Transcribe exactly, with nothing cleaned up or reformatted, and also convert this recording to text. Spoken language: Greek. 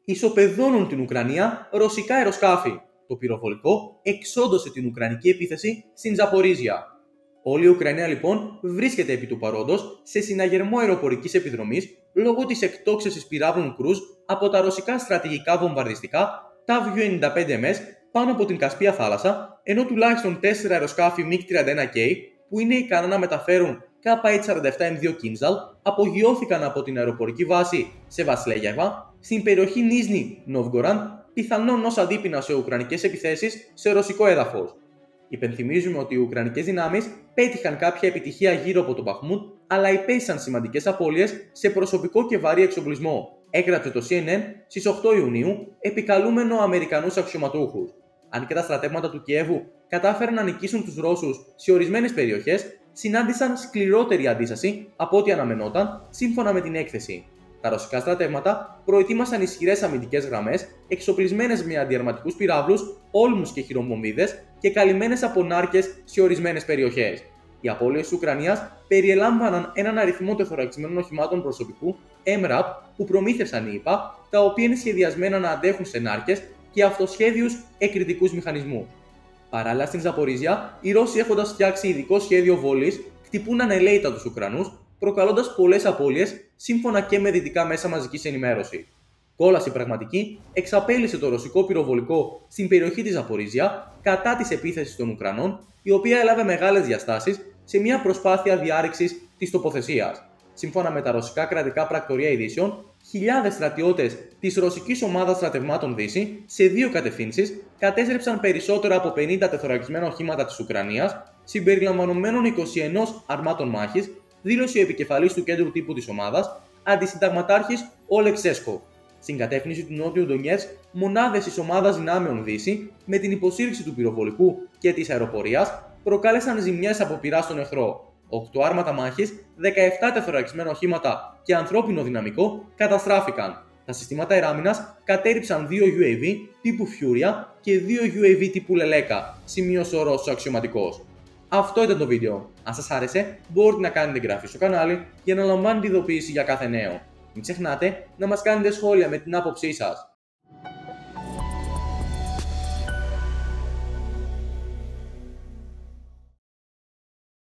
Ισοπεδώνουν την Ουκρανία ρωσικά αεροσκάφη. Το πυροβολικό εξόντωσε την ουκρανική επίθεση στην Ζαπορίζια. Όλη η Ουκρανία λοιπόν βρίσκεται επί του παρόντος σε συναγερμό αεροπορικής επιδρομής λόγω της εκτόξευσης πυράβλων Κρούζ από τα ρωσικά στρατηγικά βομβαρδιστικά ταβ ενενήντα πέντε εμ ες πάνω από την Κασπία θάλασσα, ενώ τουλάχιστον τέσσερα αεροσκάφη μιγκ τριάντα ένα κέι που είναι ικανά να μεταφέρουν κέι σαράντα επτά εμ δύο Κίνζαλ απογειώθηκαν από την αεροπορική βάση σε Βασλέγιαβα στην περιοχή Νίζνη Νόβγκοραντ, πιθανόν ως αντίπεινα σε ουκρανικές επιθέσεις σε ρωσικό έδαφος. Υπενθυμίζουμε ότι οι ουκρανικές δυνάμεις πέτυχαν κάποια επιτυχία γύρω από τον Μπαχμούτ, αλλά υπέστησαν σημαντικές απώλειες σε προσωπικό και βαρύ εξοπλισμό, έγραψε το σι εν εν στις οκτώ Ιουνίου, επικαλούμενο Αμερικανούς αξιωματούχους. Αν και τα στρατεύματα του Κιέβου κατάφεραν να νικήσουν τους Ρώσους σε ορισμένες περιοχές, συνάντησαν σκληρότερη αντίσταση από ό,τι αναμενόταν, σύμφωνα με την έκθεση. Τα ρωσικά στρατεύματα προετοίμασαν ισχυρές αμυντικές γραμμές, εξοπλισμένες με αντιαρματικούς πυράβλους, όλμους και χειροβομβίδες και καλυμμένες από νάρκες σε ορισμένες περιοχές. Οι απώλειες της Ουκρανίας περιελάμβαναν έναν αριθμό τεθωρακισμένων οχημάτων προσωπικού εμ ραπ που προμήθευσαν οι ΗΠΑ, τα οποία είναι σχεδιασμένα να αντέχουν σε νάρκες και αυτοσχέδιους εκρητικούς μηχανισμούς. Παράλληλα στην Ζαπορίζια, οι Ρώσοι, έχοντας φτιάξει ειδικό σχέδιο βολής, χτυπούν ανελαίητα τους Ουκρανούς, προκαλώντας πολλές απώλειες, σύμφωνα και με δυτικά μέσα μαζικής ενημέρωσης. Κόλαση πραγματική εξαπέλυσε το ρωσικό πυροβολικό στην περιοχή της Ζαπορίζια κατά της επίθεσης των Ουκρανών, η οποία έλαβε μεγάλες διαστάσεις σε μια προσπάθεια διάρρηξης της τοποθεσίας. Σύμφωνα με τα ρωσικά κρατικά πρακτορία ειδήσεων, χιλιάδες στρατιώτες της ρωσικής ομάδας στρατευμάτων Δύση σε δύο κατευθύνσεις κατέστρεψαν περισσότερα από πενήντα τεθωρακισμένα οχήματα της Ουκρανίας, συμπεριλαμβανομένων είκοσι ένα αρμάτων μάχης, δήλωσε ο επικεφαλής του κέντρου τύπου της ομάδας, αντισυνταγματάρχης Όλεξ Σέσκοφ. Στην κατεύθυνση του Νότιου Ντονιέτσκ, μονάδες της ομάδας δυνάμεων Δύση, με την υποστήριξη του πυροβολικού και της αεροπορίας, προκάλεσαν ζημιές από πυρά στον εχθρό. οκτώ άρματα μάχης, δεκαεπτά τεθωρακισμένα οχήματα και ανθρώπινο δυναμικό καταστράφηκαν. Τα συστήματα αεράμινας κατέριψαν δύο γιου έι βι τύπου Furia και δύο γιου έι βι τύπου Leleka, σημείωσε ο Ρώσος αξιωματικός. Αυτό ήταν το βίντεο. Αν σας άρεσε, μπορείτε να κάνετε εγγραφή στο κανάλι για να λαμβάνετε ειδοποίηση για κάθε νέο. Μην ξεχνάτε να μας κάνετε σχόλια με την άποψή σας.